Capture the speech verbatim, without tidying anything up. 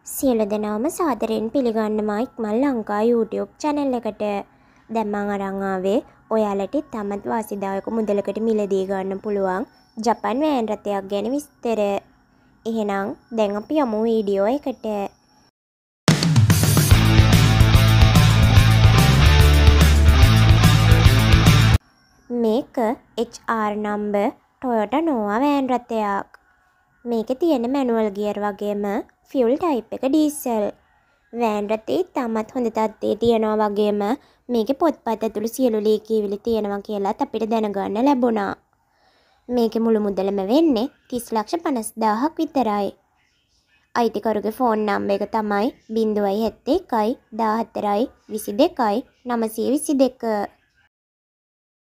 සියලු දෙනාම සාදරයෙන් පිළිගන්නවා ඉක්මන් ලංකා YouTube channel එකට. දැන් මම අරන් ආවේ ඔයාලට තමත් වාසිදායක මුදලකට මිලදී ගන්න පුළුවන් ජපන් වෑන් රථයක් ගැන විස්තර. එහෙනම් දැන් අපි යමු වීඩියෝ එකට. මේක H R number Toyota Nova van රථයක්. මේකේ තියෙන මැනුවල් ගියර් වගේම ෆියුල් ටයිප් එක ඩීසල්. වෑන් රථේ තාමත් හොඳ තත්ත්වයේ තියෙනවා වගේම මේකේ පොත්පත් ඇතුළු සියලු ලේඛීවිලි තියෙනවා කියලාත් අපිට දැනගන්න ලැබුණා. මේකේ මුළු මුදලම වෙන්නේ තිස් ලක්ෂ පනස් දාහක් විතරයි. අයිතිකරුගේ ෆෝන් නම්බර් එක තමයි ශූන්‍ය හතර එකයි දාහතරයි විසි දෙකයි නවසිය විසි දෙක.